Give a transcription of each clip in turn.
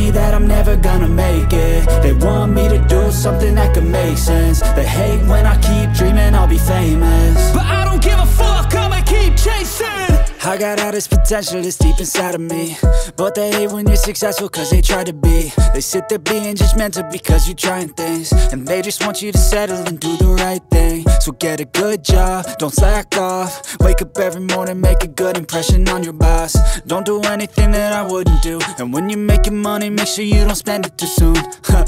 me that I'm never gonna make it. They want me to do something that could make sense. They hate when I keep dreaming I'll be famous, but I don't give a fuck, I'ma keep chasing. I got all this potential that's deep inside of me, but they hate when you're successful cause they try to be. They sit there being judgmental because you're trying things, and they just want you to settle and do the right thing. So get a good job, don't slack off. Wake up every morning, make a good impression on your boss. Don't do anything that I wouldn't do, and when you're making money, make sure you don't spend it too soon.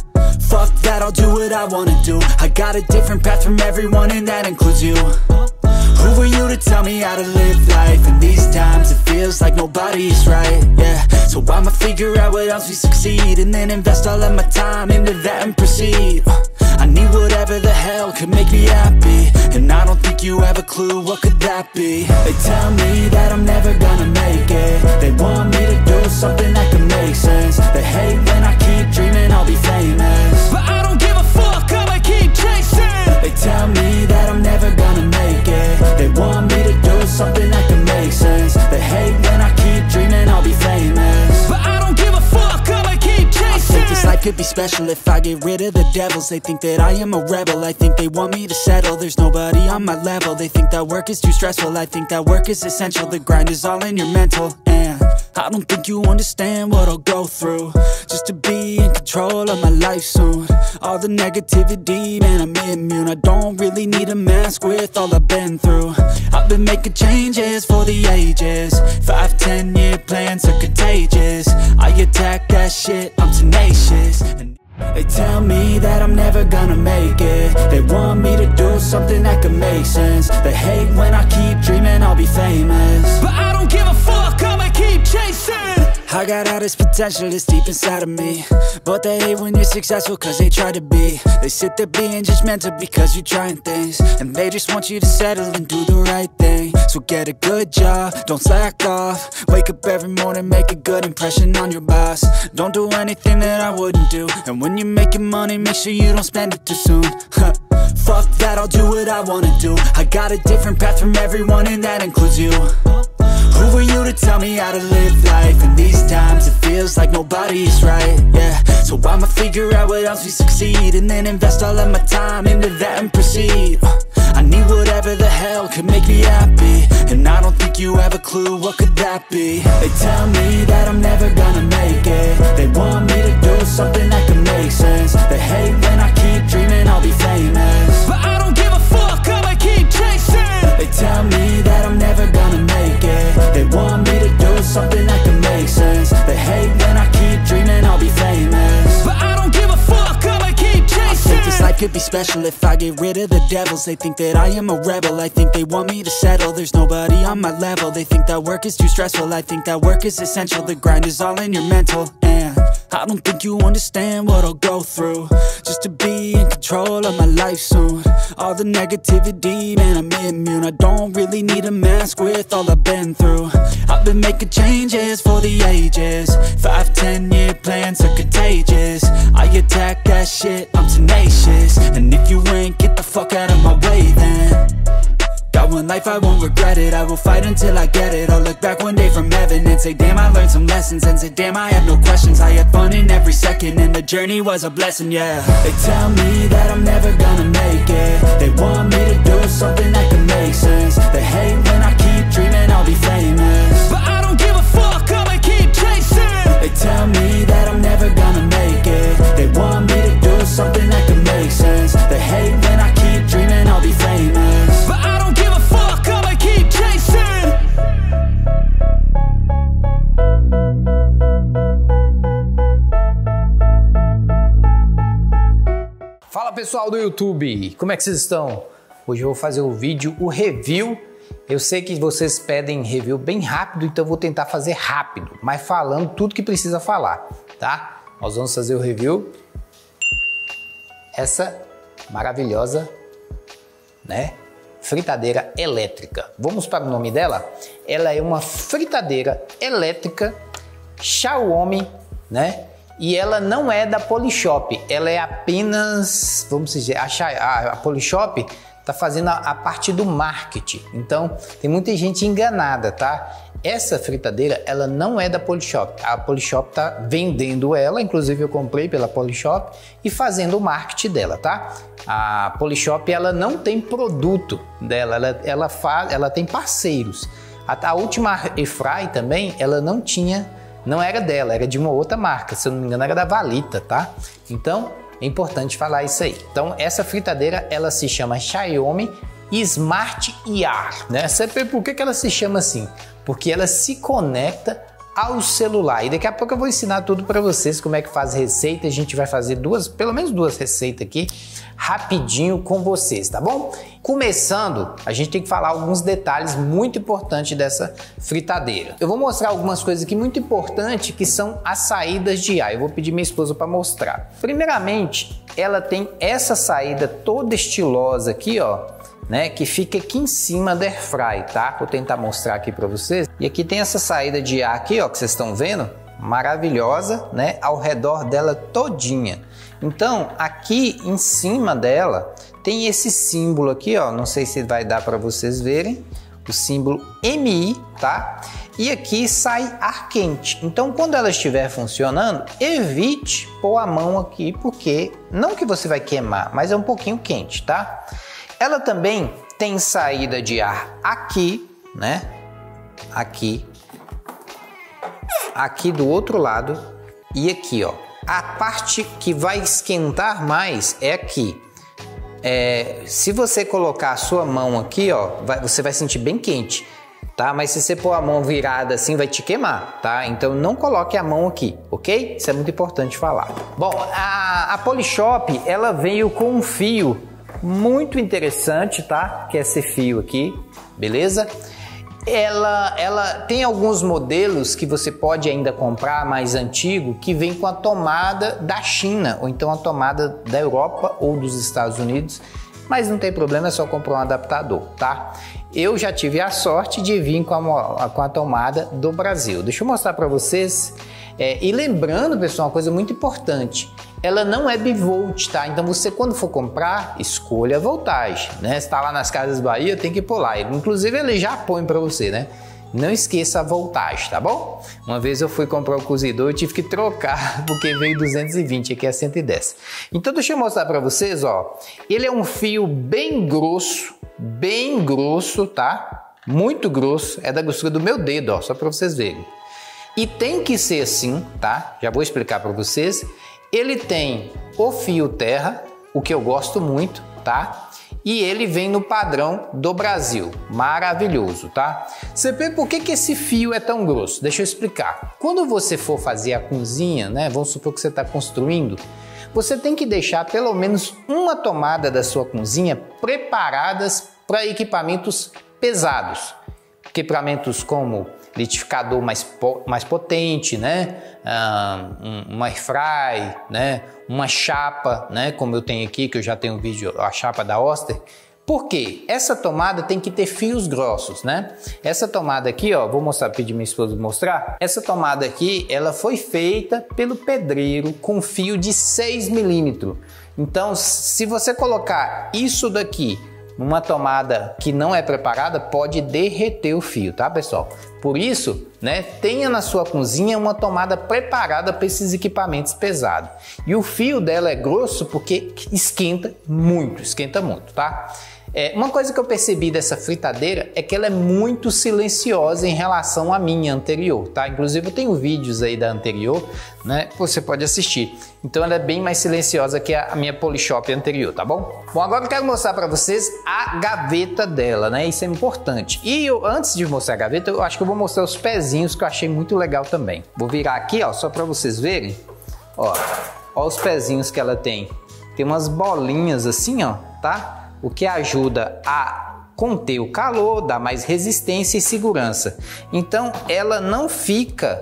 Fuck that, I'll do what I wanna do. I got a different path from everyone, and that includes you. Who are you to tell me how to live life? In these times it feels like nobody is right, yeah. So I'ma figure out what else we succeed, and then invest all of my time into that and proceed. I need whatever the hell could make me happy, and I don't think you have a clue what could that be. They tell me that I'm never gonna make it. They want me to do something that could make sense. They hate when I keep dreaming I'll be famous, but I don't give a fuck, I'ma keep chasing. They tell me that I'm never gonna make it. They want me to do something that can make sense. They hate when I keep dreaming I'll be famous, but I don't give a fuck, I'ma keep chasing. I think this life could be special if I get rid of the devils. They think that I am a rebel, I think they want me to settle. There's nobody on my level. They think that work is too stressful, I think that work is essential. The grind is all in your mental, and I don't think you understand what I'll go through just to be in control of my life soon. All the negativity, man, I'm immune. I don't really need a mask with all I've been through. I've been making changes for the ages. 5-10 year plans are contagious. I attack that shit, I'm tenacious. And they tell me that I'm never gonna make it. They want me to do something that could make sense. They hate when I keep dreaming I'll be famous, but I don't give a fuck, I'ma keep chasing. I got all this potential that's deep inside of me, but they hate when you're successful cause they try to be. They sit there being judgmental because you're trying things, and they just want you to settle and do the right thing. So get a good job, don't slack off. Wake up every morning, make a good impression on your boss. Don't do anything that I wouldn't do, and when you're making money, make sure you don't spend it too soon. Fuck that, I'll do what I wanna do. I got a different path from everyone, and that includes you. Who are you to tell me how to live life? In these times it feels like nobody is right, yeah. So I'ma figure out what else we succeed, and then invest all of my time into that and proceed. I need whatever the hell could make me happy, and I don't think you have a clue what could that be. They tell me that I'm never gonna make it. They want me to do something that can make sense. They hate when I keep dreaming I'll be famous, but I don't give a fuck, I'ma keep chasing. They tell me that I'm never gonna make it. They want me to do something that can make sense. They hate when I keep dreaming I'll be famous, but I don't give a fuck, I'ma keep chasing. I think this life could be special if I get rid of the devils. They think that I am a rebel, I think they want me to settle. There's nobody on my level. They think that work is too stressful, I think that work is essential. The grind is all in your mental, and I don't think you understand what I'll go through just to be in control of my life soon. All the negativity, man, I'm immune. I don't really need a mask with all I've been through. I've been making changes for the ages. 5-10 year plans are contagious. I attack that shit, I'm tenacious. And if you ain't, get the fuck out of my way then. Got one life, I won't regret it. I will fight until I get it. I'll look back one day from heaven and say, damn, I learned some lessons. And say, damn, I have no questions. I had fun in every second, and the journey was a blessing, yeah. They tell me that I'm never gonna make it. They want me to do something that can make sense. They hate when I keep dreaming I'll be famous, but I don't give a fuck, I'ma keep chasing. They tell me that I'm never gonna make it. They want me to do something that can make sense. They hate when I keep dreaming I'll be famous, but I don't give a fuck, I'ma keep chasing. Fala pessoal do YouTube, como é que vocês estão? Hoje eu vou fazer o vídeo, o review. Eu sei que vocês pedem review bem rápido, então eu vou tentar fazer rápido, mas falando tudo que precisa falar, tá? Nós vamos fazer o review. Essa maravilhosa, né? Fritadeira elétrica. Vamos para o nome dela? Ela é uma fritadeira elétrica Xiaomi, né? E ela não é da Polishop, ela é apenas, vamos dizer, a Polishop tá fazendo a parte do marketing. Então, tem muita gente enganada, tá? essa fritadeira, ela não é da Polishop. A Polishop tá vendendo ela, inclusive eu comprei pela Polishop e fazendo o marketing dela, tá? A Polishop, ela não tem produto dela, ela tem parceiros. A última Airfry também, ela não era dela, era de uma outra marca, se eu não me engano era da Valita, tá? Então, é importante falar isso aí. Então, essa fritadeira, ela se chama Xiaomi Smart IR, né? Sabe por que ela se chama assim? Porque ela se conecta ao celular. E daqui a pouco eu vou ensinar tudo para vocês como é que faz receita. A gente vai fazer pelo menos duas receitas aqui rapidinho com vocês, tá bom? Começando, a gente tem que falar alguns detalhes muito importantes dessa fritadeira. Eu vou mostrar algumas coisas aqui muito importantes que são as saídas de ar. Eu vou pedir minha esposa para mostrar. Primeiramente, ela tem essa saída toda estilosa aqui, ó, né, que fica aqui em cima da Airfry, tá? Vou tentar mostrar aqui para vocês. E aqui tem essa saída de ar aqui, ó, que vocês estão vendo, maravilhosa, né, ao redor dela todinha. Então, aqui em cima dela tem esse símbolo aqui, ó, não sei se vai dar para vocês verem, o símbolo MI, tá? E aqui sai ar quente. Então, quando ela estiver funcionando, evite pôr a mão aqui, porque não que você vai queimar, mas é um pouquinho quente, tá? Ela também tem saída de ar aqui, né? Aqui do outro lado e aqui, ó. A parte que vai esquentar mais é aqui. Se você colocar a sua mão aqui, ó, você vai sentir bem quente, tá? Mas se você pôr a mão virada assim, vai te queimar, tá? Então não coloque a mão aqui, ok? Isso é muito importante falar. Bom, a Polishop, ela veio com um fio muito interessante, tá? Que é esse fio aqui, beleza? Ela tem alguns modelos que você pode ainda comprar mais antigo que vem com a tomada da China ou então a tomada da Europa ou dos Estados Unidos, mas não tem problema, é só comprar um adaptador, tá? Eu já tive a sorte de vir com a tomada do Brasil. Deixa eu mostrar para vocês. E lembrando, pessoal, uma coisa muito importante, ela não é bivolt, tá? Então você, quando for comprar, escolha a voltagem, né? Se tá lá nas Casas Bahia, tem que pôr lá. Inclusive, ele já põe para você, né? Não esqueça a voltagem, tá bom? Uma vez eu fui comprar o cozidor e tive que trocar, porque veio 220, aqui é 110. Então, deixa eu mostrar para vocês, ó. Ele é um fio bem grosso, tá? Muito grosso, é da grossura do meu dedo, ó, só para vocês verem. E tem que ser assim, tá? Já vou explicar para vocês. Ele tem o fio terra, o que eu gosto muito, tá? E ele vem no padrão do Brasil, maravilhoso, tá? Você vê por que esse fio é tão grosso? Deixa eu explicar. Quando você for fazer a cozinha, né? Vamos supor que você está construindo, você tem que deixar pelo menos uma tomada da sua cozinha preparadas para equipamentos pesados. Equipamentos como liquidificador mais potente, né? Uma Airfry, né? Uma chapa, né? Como eu tenho aqui, que eu já tenho um vídeo, a chapa da Oster. Por quê? Essa tomada tem que ter fios grossos, né? Essa tomada aqui, ó, vou mostrar, pedir minha esposa mostrar. Essa tomada aqui, ela foi feita pelo pedreiro com fio de 6 milímetros. Então, se você colocar isso daqui numa tomada que não é preparada, pode derreter o fio, tá, pessoal? Por isso, né, tenha na sua cozinha uma tomada preparada para esses equipamentos pesados. E o fio dela é grosso porque esquenta muito, tá? Uma coisa que eu percebi dessa fritadeira é que ela é muito silenciosa em relação à minha anterior, tá? Inclusive eu tenho vídeos aí da anterior, né? Você pode assistir. Então ela é bem mais silenciosa que a minha Polishop anterior, tá bom? Bom, agora eu quero mostrar para vocês a gaveta dela, né? Isso é importante. E antes de mostrar a gaveta, eu acho que eu vou mostrar os pezinhos que eu achei muito legal também. Vou virar aqui, ó, só para vocês verem. Ó os pezinhos que ela tem. Tem umas bolinhas assim, ó, tá? O que ajuda a conter o calor, dá mais resistência e segurança. Então ela não fica,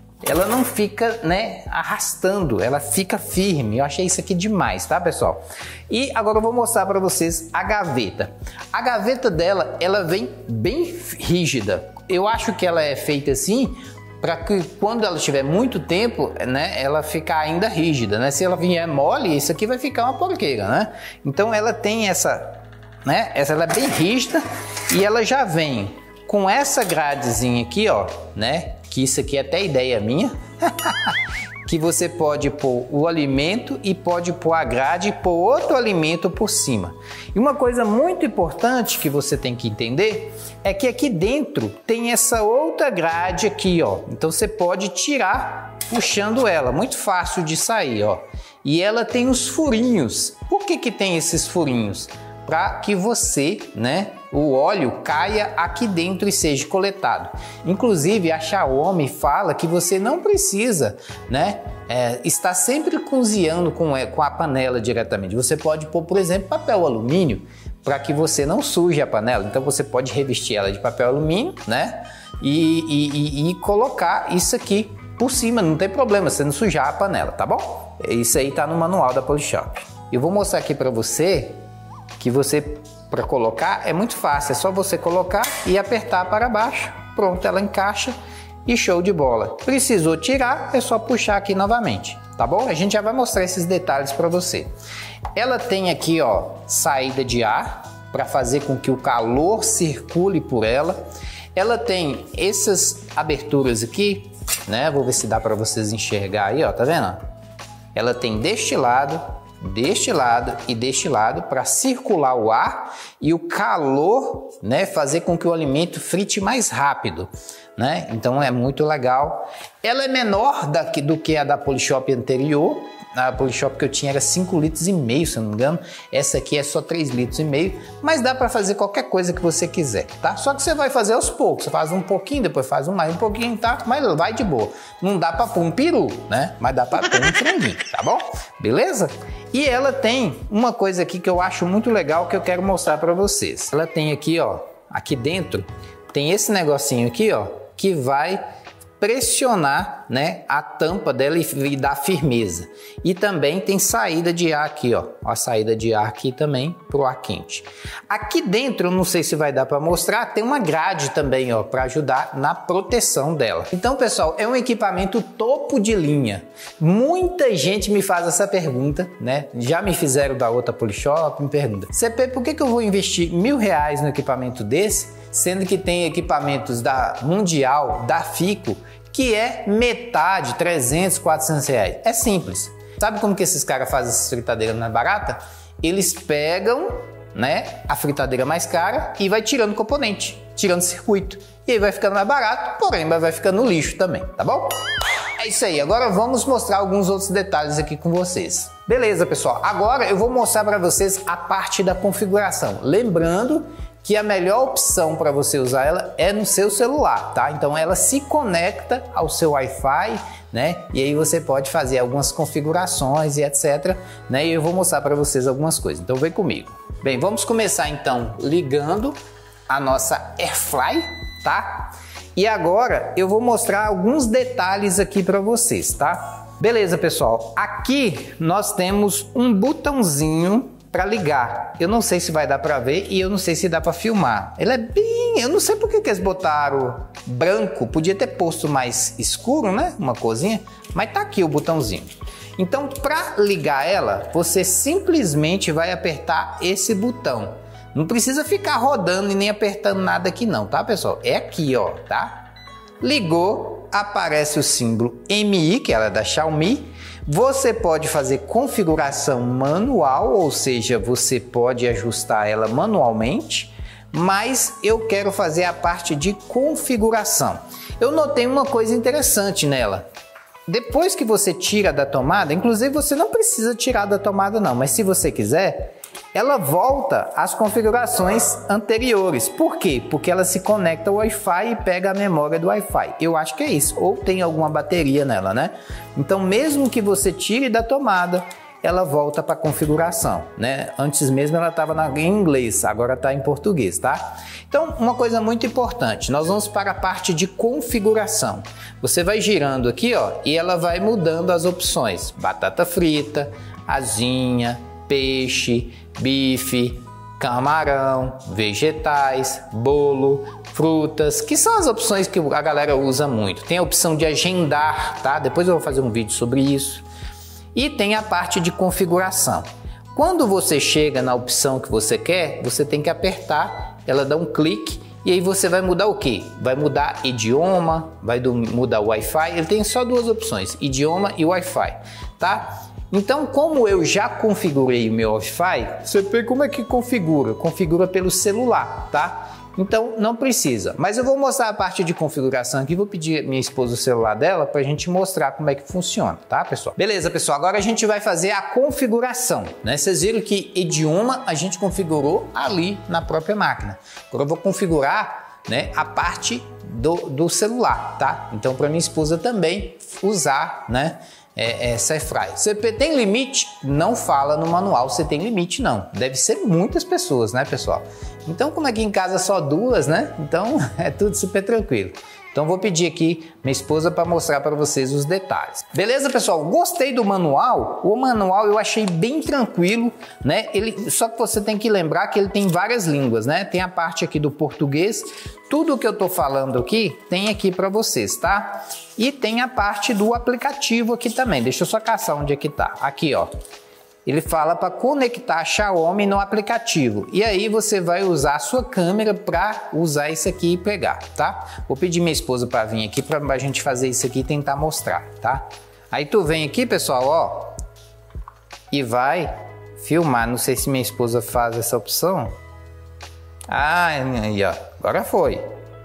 né, arrastando, ela fica firme. Eu achei isso aqui demais, tá, pessoal? E agora eu vou mostrar para vocês a gaveta. A gaveta dela, ela vem bem rígida. Eu acho que ela é feita assim para que quando ela estiver muito tempo, né, ela ficar ainda rígida, né? Se ela vier mole, isso aqui vai ficar uma porqueira, né? Então ela tem ela é bem rígida e ela já vem com essa gradezinha aqui, ó, né? Que isso aqui é até ideia minha. Que você pode pôr o alimento e pode pôr a grade e pôr outro alimento por cima. E uma coisa muito importante que você tem que entender é que aqui dentro tem essa outra grade aqui, ó. Então você pode tirar puxando ela, muito fácil de sair, ó. E ela tem os furinhos. Por que que tem esses furinhos? Para que você, né, o óleo caia aqui dentro e seja coletado. Inclusive a Xiaomi fala que você não precisa, né, estar sempre cozinhando com a panela diretamente. Você pode pôr, por exemplo, papel alumínio para que você não suje a panela. Então você pode revestir ela de papel alumínio, né, e colocar isso aqui por cima, não tem problema você não sujar a panela, tá bom? Isso aí tá no manual da Polishop. Eu vou mostrar aqui para você que você, para colocar, é muito fácil, é só você colocar e apertar para baixo, pronto, ela encaixa e show de bola. Precisou tirar, é só puxar aqui novamente, tá bom? A gente já vai mostrar esses detalhes para você. Ela tem aqui, ó, saída de ar para fazer com que o calor circule por ela. Ela tem essas aberturas aqui, né? Vou ver se dá para vocês enxergar aí, ó, tá vendo? Ela tem deste lado e deste lado para circular o ar e o calor, né, fazer com que o alimento frite mais rápido, né? Então é muito legal. Ela é menor do que a da Polishop anterior. A Polishop que eu tinha era 5,5 litros, se eu não me engano. Essa aqui é só 3,5 litros, mas dá para fazer qualquer coisa que você quiser, tá? Só que você vai fazer aos poucos. Você faz um pouquinho, depois faz mais um pouquinho, tá? Mas vai de boa. Não dá para pôr um peru, né? Mas dá para pôr um franguinho, tá bom? Beleza? E ela tem uma coisa aqui que eu acho muito legal que eu quero mostrar para vocês. Ela tem aqui, ó, aqui dentro, tem esse negocinho aqui, ó, que vai pressionar, né, a tampa dela e dar firmeza. E também tem saída de ar aqui, ó. A saída de ar aqui também pro ar quente. Aqui dentro, eu não sei se vai dar para mostrar, tem uma grade também, ó, para ajudar na proteção dela. Então, pessoal, é um equipamento topo de linha. Muita gente me faz essa pergunta, né? Já me fizeram da outra Polishop, me pergunta: CP, por que eu vou investir R$1.000 no equipamento desse, sendo que tem equipamentos da Mundial, da Fico, que é metade, 300, 400 reais? É simples. Sabe como que esses caras fazem essas fritadeiras mais baratas? Eles pegam, né, a fritadeira mais cara e vai tirando componente, tirando circuito. E aí vai ficando mais barato, porém vai ficando no lixo também, tá bom? É isso aí, agora vamos mostrar alguns outros detalhes aqui com vocês. Beleza, pessoal, agora eu vou mostrar para vocês a parte da configuração. Lembrando que a melhor opção para você usar ela é no seu celular, tá? Então ela se conecta ao seu Wi-Fi, né? E aí você pode fazer algumas configurações e etc, né? E eu vou mostrar para vocês algumas coisas. Então vem comigo. Bem, vamos começar então ligando a nossa Airfry, tá? E agora eu vou mostrar alguns detalhes aqui para vocês, tá? Beleza, pessoal. Aqui nós temos um botãozinho para ligar. Eu não sei se vai dar para ver e eu não sei se dá para filmar. Ele é bem... Eu não sei por que eles botaram branco. Podia ter posto mais escuro, né? Uma corzinha. Mas tá aqui o botãozinho. Então, para ligar ela, você simplesmente vai apertar esse botão. Não precisa ficar rodando e nem apertando nada aqui não, tá, pessoal? É aqui, ó, tá? Ligou, aparece o símbolo MI, que ela é da Xiaomi. Você pode fazer configuração manual, ou seja, você pode ajustar ela manualmente, mas eu quero fazer a parte de configuração. Eu notei uma coisa interessante nela. Depois que você tira da tomada, inclusive você não precisa tirar da tomada não, mas se você quiser, ela volta às configurações anteriores. Por quê? Porque ela se conecta ao Wi-Fi e pega a memória do Wi-Fi. Eu acho que é isso. Ou tem alguma bateria nela, né? Então, mesmo que você tire da tomada, ela volta para a configuração, né? Antes mesmo ela estava em inglês, agora está em português, tá? Então, uma coisa muito importante, nós vamos para a parte de configuração. Você vai girando aqui, ó, e ela vai mudando as opções. Batata frita, asinha, peixe, bife, camarão, vegetais, bolo, frutas, que são as opções que a galera usa muito. Tem a opção de agendar, tá? Depois eu vou fazer um vídeo sobre isso. E tem a parte de configuração. Quando você chega na opção que você quer, você tem que apertar, ela dá um clique E aí você vai mudar o quê? Vai mudar idioma, vai mudar o Wi-Fi. Ele tem só duas opções, idioma e Wi-Fi, tá? Então, como eu já configurei o meu Wi-Fi, você vê como é que configura? Configura pelo celular, tá? Então, não precisa. Mas eu vou mostrar a parte de configuração aqui, vou pedir minha esposa o celular dela para a gente mostrar como é que funciona, tá, pessoal? Beleza, pessoal, agora a gente vai fazer a configuração, né? Vocês viram que idioma a gente configurou ali na própria máquina. Agora eu vou configurar, né, a parte do celular, tá? Então, para minha esposa também usar, né, essa airfryer. Você tem limite? Não fala no manual se tem limite, não. Deve ser muitas pessoas, né, pessoal? Então, como aqui em casa só duas, né? Então, é tudo super tranquilo. Então, vou pedir aqui minha esposa para mostrar para vocês os detalhes. Beleza, pessoal? Gostei do manual. O manual eu achei bem tranquilo, né? Só que você tem que lembrar que ele tem várias línguas, né? Tem a parte aqui do português. Tudo que eu tô falando aqui tem aqui para vocês, tá? E tem a parte do aplicativo aqui também. Deixa eu só caçar onde é que tá. Aqui, ó. Ele fala para conectar a Xiaomi no aplicativo. E aí você vai usar a sua câmera para usar isso aqui e pegar, tá? Vou pedir minha esposa para vir aqui para a gente fazer isso aqui e tentar mostrar, tá? Aí tu vem aqui, pessoal, ó, e vai filmar. Não sei se minha esposa faz essa opção. Ah, aí, ó, agora foi.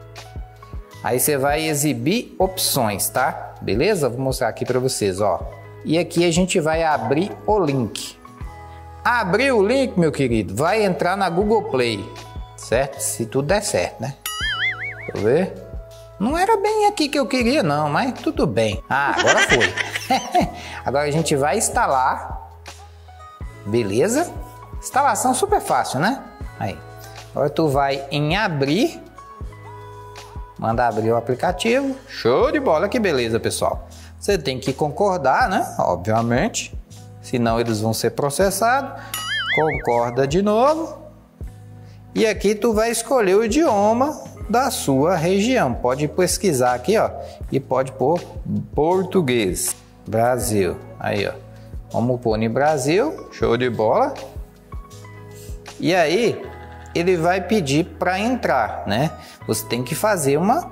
Aí você vai exibir opções, tá? Beleza? Vou mostrar aqui para vocês, ó. E aqui a gente vai abrir o link. Abrir o link, meu querido, vai entrar na Google Play, certo? Se tudo der certo, né? Deixa eu ver. Não era bem aqui que eu queria não, mas tudo bem. Ah, agora foi. Agora a gente vai instalar. Beleza? Instalação super fácil, né? Aí. Agora tu vai em abrir. Manda abrir o aplicativo. Show de bola, que beleza, pessoal. Você tem que concordar, né? Obviamente. Senão eles vão ser processados. Concorda de novo. E aqui tu vai escolher o idioma da sua região. Pode pesquisar aqui, ó. E pode pôr português. Brasil. Aí, ó. Vamos pôr em Brasil. Show de bola. E aí, ele vai pedir para entrar, né? Você tem que fazer uma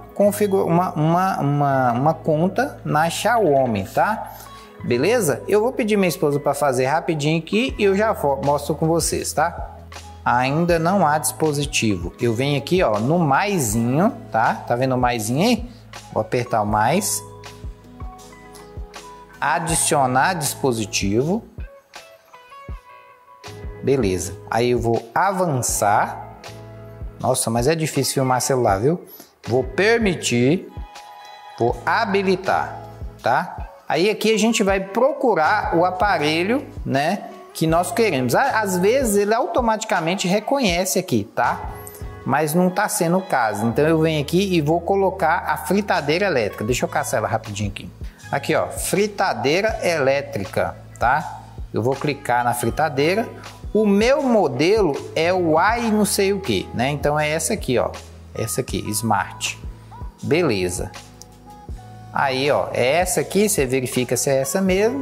conta na Xiaomi, tá? Beleza? Eu vou pedir minha esposa para fazer rapidinho aqui e eu já mostro com vocês, tá? Ainda não há dispositivo. Eu venho aqui, ó, no maisinho, tá? Tá vendo o maisinho aí? Vou apertar o mais. Adicionar dispositivo. Beleza. Aí eu vou avançar. Nossa, mas é difícil filmar celular, viu? Vou permitir. Vou habilitar, tá? Aí aqui a gente vai procurar o aparelho, né, que nós queremos. Às vezes ele automaticamente reconhece aqui, tá? Mas não tá sendo o caso. Então eu venho aqui e vou colocar a fritadeira elétrica. Deixa eu caçar ela rapidinho aqui. Aqui, ó, fritadeira elétrica, tá? Eu vou clicar na fritadeira. O meu modelo é o i não sei o que, né? Então é essa aqui, ó. Essa aqui, Smart. Beleza. Aí, ó, é essa aqui, você verifica se é essa mesmo.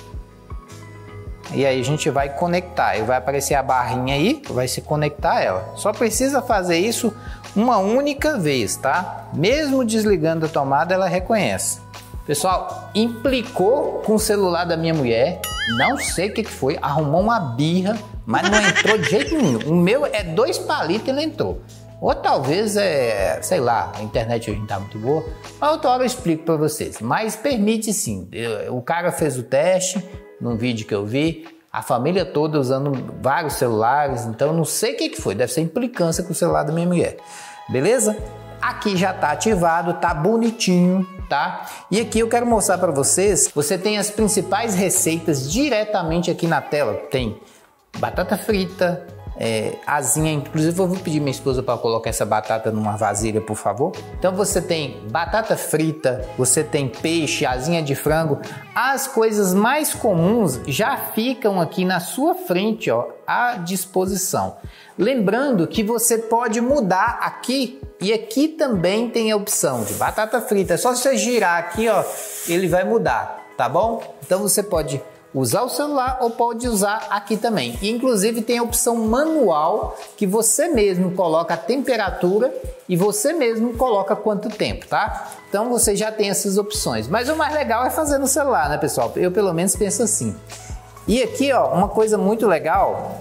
E aí a gente vai conectar. E vai aparecer a barrinha aí, vai se conectar ela. Só precisa fazer isso uma única vez, tá? Mesmo desligando a tomada, ela reconhece. Pessoal, implicou com o celular da minha mulher. Não sei o que foi, arrumou uma birra, mas não entrou de jeito nenhum. O meu é 2 palitos e ele entrou. Ou talvez, sei lá, a internet hoje não tá muito boa. Mas outra hora eu explico para vocês. Mas permite sim. O cara fez o teste num vídeo que eu vi. A família toda usando vários celulares. Então não sei o que foi. Deve ser implicância com o celular da minha mulher. Beleza? Aqui já tá ativado, tá bonitinho, tá? E aqui eu quero mostrar para vocês. Você tem as principais receitas diretamente aqui na tela. Tem batata frita, asinha, inclusive eu vou pedir minha esposa para colocar essa batata numa vasilha, por favor. Então você tem batata frita, você tem peixe, asinha de frango. As coisas mais comuns já ficam aqui na sua frente, ó, à disposição. Lembrando que você pode mudar aqui e aqui também tem a opção de batata frita. É só você girar aqui, ó, ele vai mudar, tá bom? Então você pode usar o celular ou pode usar aqui também. E, inclusive tem a opção manual que você mesmo coloca a temperatura e você mesmo coloca quanto tempo, tá? Então você já tem essas opções. Mas o mais legal é fazer no celular, né, pessoal? Eu pelo menos penso assim. E aqui, ó, uma coisa muito legal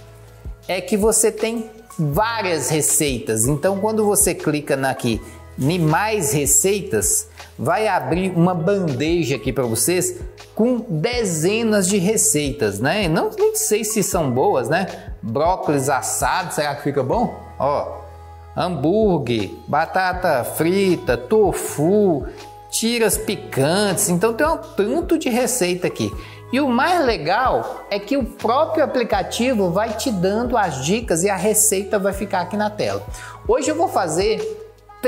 é que você tem várias receitas. Então quando você clica aqui em mais receitas, vai abrir uma bandeja aqui para vocês com dezenas de receitas, né? Não sei se são boas, né? Brócolis assado, será que fica bom? Ó, hambúrguer, batata frita, tofu, tiras picantes. Então tem um tanto de receita aqui. E o mais legal é que o próprio aplicativo vai te dando as dicas e a receita vai ficar aqui na tela. Hoje eu vou fazer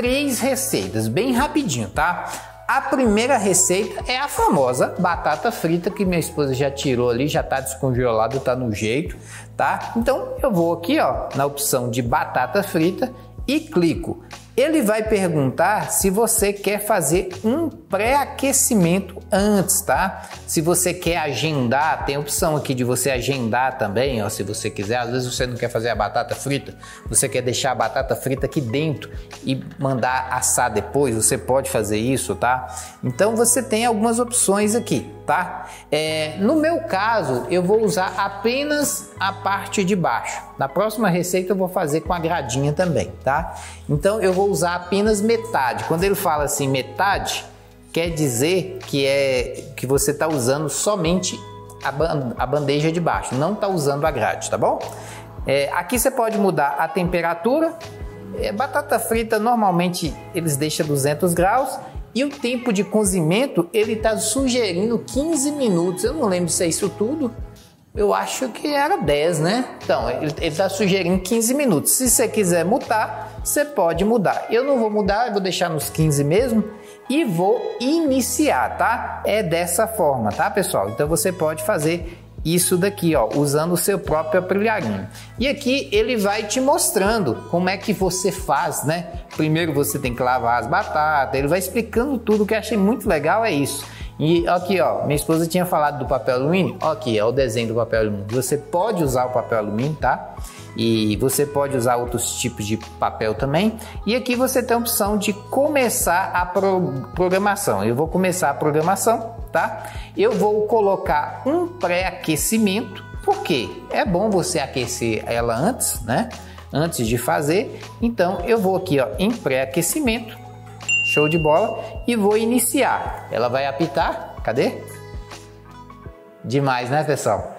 3 receitas, bem rapidinho, tá? A primeira receita é a famosa batata frita que minha esposa já tirou ali, já tá descongelado, tá no jeito, tá? Então eu vou aqui, ó, na opção de batata frita e clico. Ele vai perguntar se você quer fazer um pré-aquecimento antes, tá? Se você quer agendar, tem a opção aqui de você agendar também, ó, se você quiser. Às vezes você não quer fazer a batata frita, você quer deixar a batata frita aqui dentro e mandar assar depois, você pode fazer isso, tá? Então você tem algumas opções aqui, tá? No meu caso, eu vou usar apenas a parte de baixo. Na próxima receita eu vou fazer com a gradinha também, tá? Então eu vou usar apenas metade. Quando ele fala assim metade, quer dizer que você está usando somente a bandeja de baixo, não está usando a grade, tá bom? Aqui você pode mudar a temperatura. Batata frita normalmente eles deixam 200 graus e o tempo de cozimento ele está sugerindo 15 minutos. Eu não lembro se é isso tudo. Eu acho que era 10, né? Então, ele está sugerindo 15 minutos. Se você quiser mudar, você pode mudar. Eu não vou mudar, eu vou deixar nos 15 mesmo e vou iniciar, tá? É dessa forma, tá, pessoal? Então, você pode fazer isso daqui, ó, usando o seu próprio aparelhinho. E aqui ele vai te mostrando como é que você faz, né? Primeiro você tem que lavar as batatas, ele vai explicando tudo. O que eu achei muito legal é isso. E aqui, ó, minha esposa tinha falado do papel alumínio. Ó, aqui é o desenho do papel alumínio. Você pode usar o papel alumínio, tá? E você pode usar outros tipos de papel também. E aqui você tem a opção de começar a programação. Eu vou começar a programação, tá? Eu vou colocar um pré-aquecimento. Por quê? É bom você aquecer ela antes, né? Antes de fazer. Então eu vou aqui, ó, em pré-aquecimento. Show de bola. E vou iniciar. Ela vai apitar. Cadê? Demais, né, pessoal?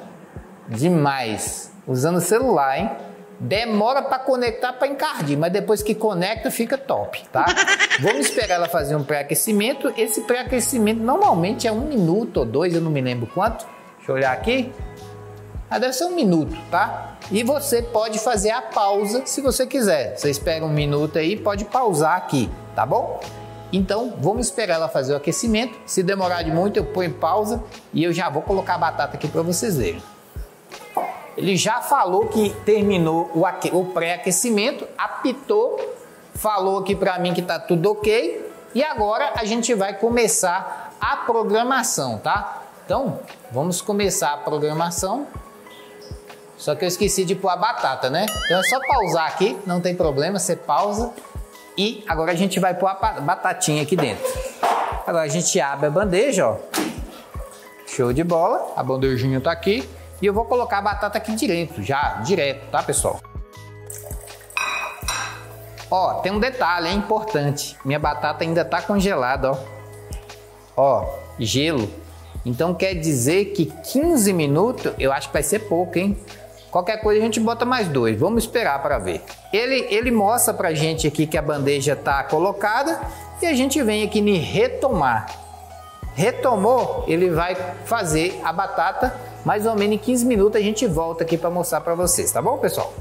Demais. Usando o celular, hein? Demora para conectar para encardir, mas depois que conecta fica top, tá? Vamos esperar ela fazer um pré-aquecimento. Esse pré-aquecimento normalmente é 1 minuto ou 2, eu não me lembro quanto. Deixa eu olhar aqui. Deve ser 1 minuto, tá? E você pode fazer a pausa se você quiser. Você espera 1 minuto aí, pode pausar aqui, tá bom? Então, vamos esperar ela fazer o aquecimento. Se demorar de muito, eu ponho pausa e eu já vou colocar a batata aqui para vocês verem. Ele já falou que terminou o pré-aquecimento, apitou, falou aqui para mim que tá tudo ok. E agora a gente vai começar a programação, tá? Então, vamos começar a programação. Só que eu esqueci de pôr a batata, né? Então é só pausar aqui, não tem problema, você pausa. E agora a gente vai pôr a batatinha aqui dentro. Agora a gente abre a bandeja, ó. Show de bola, a bandejinha tá aqui. E eu vou colocar a batata aqui direto, tá, pessoal? Ó, tem um detalhe, é importante. Minha batata ainda tá congelada, ó. Ó, gelo. Então quer dizer que 15 minutos, eu acho que vai ser pouco, hein? Qualquer coisa a gente bota mais 2. Vamos esperar para ver. Ele mostra pra gente aqui que a bandeja tá colocada e a gente vem aqui em retomar. Retomou, ele vai fazer a batata mais ou menos em 15 minutos. A gente volta aqui para mostrar para vocês, tá bom, pessoal?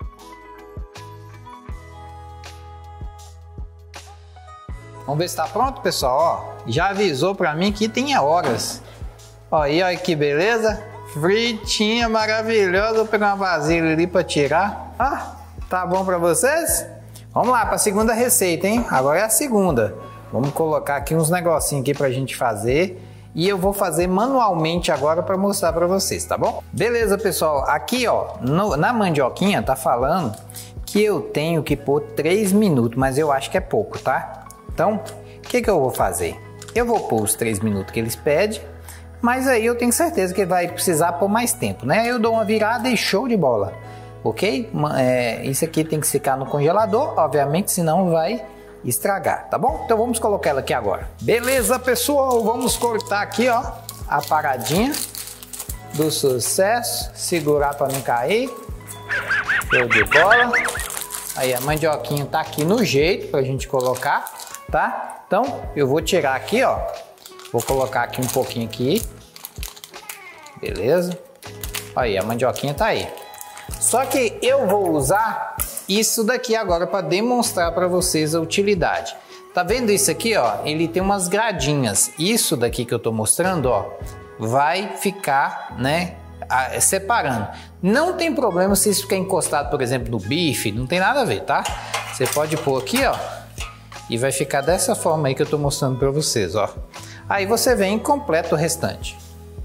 Vamos ver se tá pronto, pessoal. Ó, já avisou para mim que tem horas. Ó, aí, olha que beleza. Fritinha maravilhosa. Vou pegar uma vasilha ali para tirar. Ah, tá bom para vocês? Vamos lá para a segunda receita, hein? Agora é a segunda. Vamos colocar aqui uns negocinhos aqui pra gente fazer. e eu vou fazer manualmente agora para mostrar para vocês, tá bom? Beleza, pessoal, aqui ó, na mandioquinha tá falando que eu tenho que pôr 3 minutos, mas eu acho que é pouco, tá? Então, o que eu vou fazer? Eu vou pôr os 3 minutos que eles pedem, mas aí eu tenho certeza que vai precisar por mais tempo, né? Eu dou uma virada e show de bola, ok? Isso aqui tem que ficar no congelador, obviamente, senão vai estragar, tá bom? Então vamos colocar ela aqui agora. Beleza, pessoal, vamos cortar aqui, ó, a paradinha do sucesso, segurar para não cair. Show de bola. Aí a mandioquinha tá aqui no jeito pra gente colocar, tá? Então eu vou tirar aqui, ó. Vou colocar aqui um pouquinho aqui. Beleza? Aí a mandioquinha tá aí. Só que eu vou usar isso daqui agora para demonstrar para vocês a utilidade. Tá vendo isso aqui, ó? Ele tem umas gradinhas. Isso daqui que eu tô mostrando, ó, vai ficar, né, separando. Não tem problema se isso ficar encostado, por exemplo, no bife, não tem nada a ver, tá? Você pode pôr aqui, ó, e vai ficar dessa forma aí que eu tô mostrando para vocês, ó. Aí você vem e completa o restante.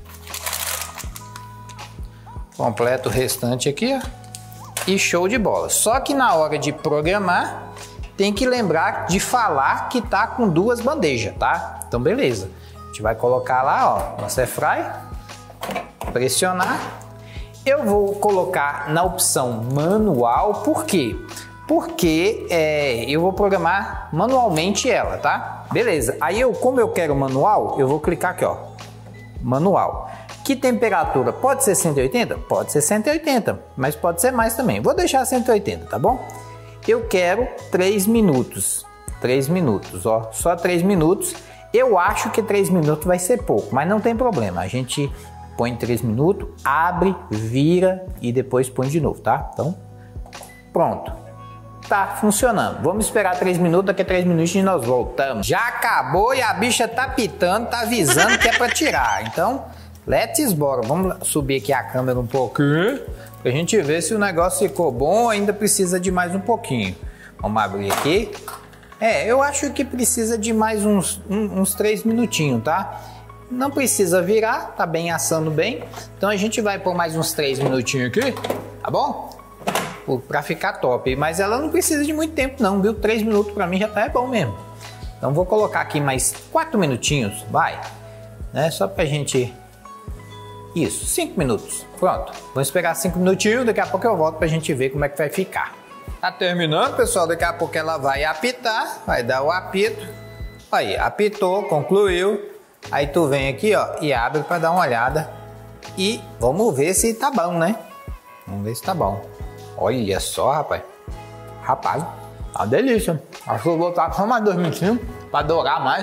Completa o restante aqui, ó. E show de bola. Só que na hora de programar, tem que lembrar de falar que tá com 2 bandejas, tá? Então beleza. A gente vai colocar lá, ó, nosso airfry, pressionar. Eu vou colocar na opção manual, por quê? Porque eu vou programar manualmente ela, tá? Beleza. Aí como eu quero manual, eu vou clicar aqui, ó, manual. Que temperatura? Pode ser 180? Pode ser 180, mas pode ser mais também. Vou deixar 180, tá bom? Eu quero 3 minutos. 3 minutos, ó. Só 3 minutos. Eu acho que 3 minutos vai ser pouco, mas não tem problema. A gente põe 3 minutos, abre, vira e depois põe de novo, tá? Então, pronto. Tá funcionando. Vamos esperar 3 minutos, daqui a 3 minutos nós voltamos. Já acabou e a bicha tá pitando, tá avisando que é pra tirar. Então, let's bora. Vamos subir aqui a câmera um pouquinho pra gente ver se o negócio ficou bom ou ainda precisa de mais um pouquinho. Vamos abrir aqui. Eu acho que precisa de mais uns 3 minutinhos, tá? Não precisa virar, tá bem assando bem. Então a gente vai por mais uns 3 minutinhos aqui, tá bom? Pra ficar top. Mas ela não precisa de muito tempo não, viu? 3 minutos pra mim já tá bom mesmo. Então vou colocar aqui mais 4 minutinhos, vai. Né? Só pra gente... Isso, 5 minutos. Pronto. Vamos esperar 5 minutinhos, daqui a pouco eu volto pra gente ver como é que vai ficar. Tá terminando, pessoal. Daqui a pouco ela vai apitar, vai dar o apito. Aí, apitou, concluiu. Aí tu vem aqui, ó, e abre para dar uma olhada. E vamos ver se tá bom, né? Vamos ver se tá bom. Olha só, rapaz. Rapaz, tá uma delícia. Acho que eu vou botar só mais 2 minutinhos para dourar mais.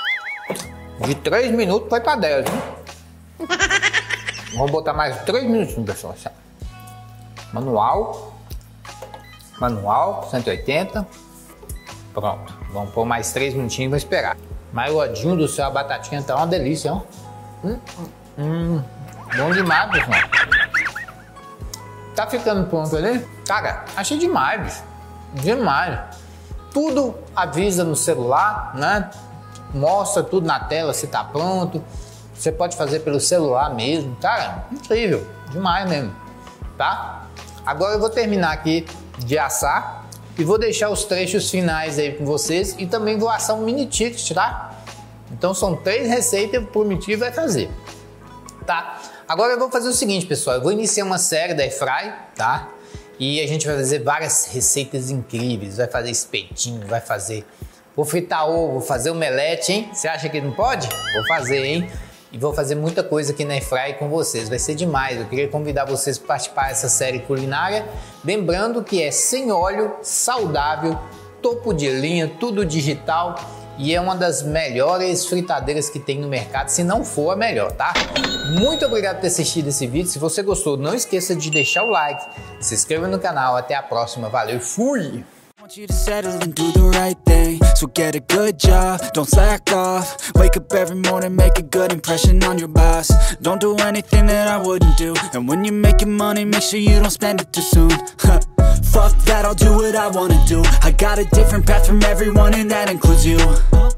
De 3 minutos foi para 10, hein? Vamos botar mais 3 minutinhos, pessoal. Manual. Manual, 180. Pronto. Vamos pôr mais 3 minutinhos e vou esperar. Mas o odinho do céu, a batatinha tá uma delícia, ó. Bom demais, pessoal. Tá ficando pronto ali? Cara, achei demais, bicho. Demais. Tudo avisa no celular, né? Mostra tudo na tela se tá pronto. Você pode fazer pelo celular mesmo. Cara, incrível. Demais mesmo. Tá? Agora eu vou terminar aqui de assar. E vou deixar os trechos finais aí com vocês. E também vou assar um mini ticket, tá? Então são 3 receitas que o Prometido vai fazer. Tá? Agora eu vou fazer o seguinte, pessoal. Eu vou iniciar uma série da Airfry, tá? E a gente vai fazer várias receitas incríveis. Vai fazer espetinho, vai fazer... Vou fritar ovo, vou fazer omelete, hein? Você acha que não pode? Vou fazer, hein? E vou fazer muita coisa aqui na Airfry com vocês. Vai ser demais. Eu queria convidar vocês para participar dessa série culinária. Lembrando que é sem óleo, saudável, topo de linha, tudo digital. E é uma das melhores fritadeiras que tem no mercado, se não for a melhor, tá? Muito obrigado por ter assistido esse vídeo. Se você gostou, não esqueça de deixar o like, se inscreva no canal. Até a próxima. Valeu, fui! I want you to settle and do the right thing. So get a good job, don't slack off. Wake up every morning, make a good impression on your boss. Don't do anything that I wouldn't do. And when you're making money, make sure you don't spend it too soon. Fuck that, I'll do what I wanna do. I got a different path from everyone and that includes you.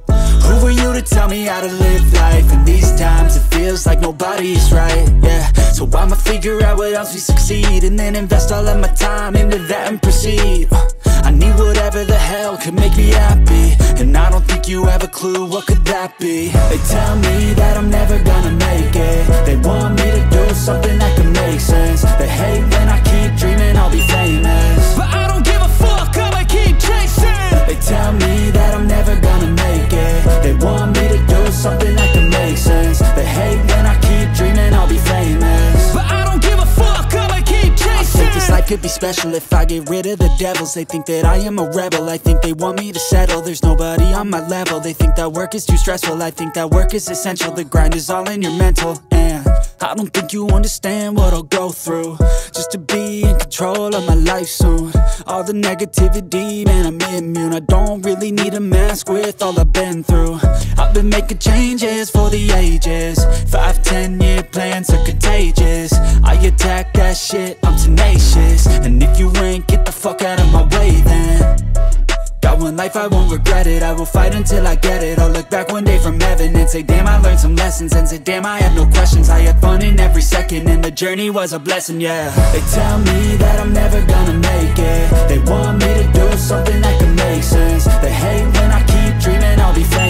Who are you to tell me how to live life? In these times it feels like nobody's right, yeah. So I'ma figure out what else we succeed, and then invest all of my time into that and proceed. I need whatever the hell could make me happy, and I don't think you have a clue what could that be. They tell me that I'm never gonna make it. They want me to do something that can make sense. They hate when I keep dreaming I'll be famous, but I don't give a fuck, I'ma keep chasing. They tell me that I'm never gonna make it. They want me to do something that can make sense. They hate when I keep dreaming I'll be famous, but I don't give a fuck, I'ma keep chasing. I think this life could be special if I get rid of the devils. They think that I am a rebel, I think they want me to settle. There's nobody on my level. They think that work is too stressful, I think that work is essential. The grind is all in your mental, and I don't think you understand what I'll go through just to be in control of my life soon. All the negativity, man, I'm immune. I don't really need a mask with all I've been through. I've been making changes for the ages. 5-10 year plans are contagious. I attack that shit, I'm tenacious. And if you ain't, get the fuck out of my way then. Got one life, I won't regret it. I will fight until I get it. I'll look back one day from heaven and say, damn, I learned some lessons. And say, damn, I have no questions. I had fun in every second, and the journey was a blessing, yeah. They tell me that I'm never gonna make it. They want me to do something that can make sense. They hate when I keep dreaming I'll be famous.